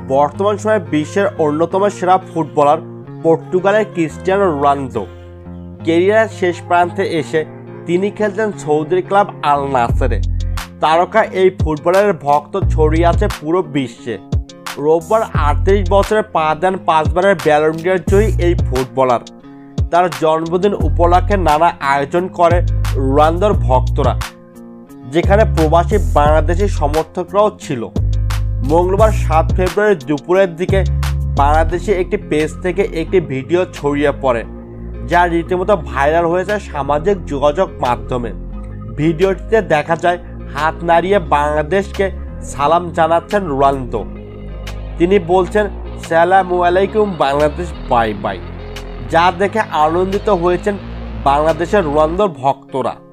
বর্তমান সময়ে বিশ্বের অন্যতম সেরা ফুটবলার পর্তুগালের ক্রিস্টিয়ানো রোনালদো ক্যারিয়ারের শেষ প্রান্তে এসে তিনি খেলতেন সৌদি ক্লাব আল নাসেরে। তারকা এই ফুটবলারের ভক্ত ছড়িয়ে আছে পুরো বিশ্বে। রোববার 38 বছরে পা দেন 5 বারের ব্যালন ডি'র জয়ী এই ফুটবলার। তার জন্মদিন উপলক্ষে নানা আয়োজন করে রোনালদোর ভক্তরা, যেখানে প্রবাসী বাংলাদেশি সমর্থকরাও ছিল। মঙ্গলবার 7 ফেব্রুয়ারি দুপুরের দিকে বাংলাদেশি একটি পেজ থেকে একটি ভিডিও ছড়িয়ে পড়ে, যা রীতিমতো ভাইরাল হয়েছে সামাজিক যোগাযোগ মাধ্যমে। ভিডিওটিতে দেখা যায় হাত নাড়িয়ে বাংলাদেশকে সালাম জানাচ্ছেন রোনালদো। তিনি বলছেন, সালাম আলাইকুম বাংলাদেশ, বাই বাই, যা দেখে আনন্দিত হয়েছেন বাংলাদেশের রোনালদোর ভক্তরা।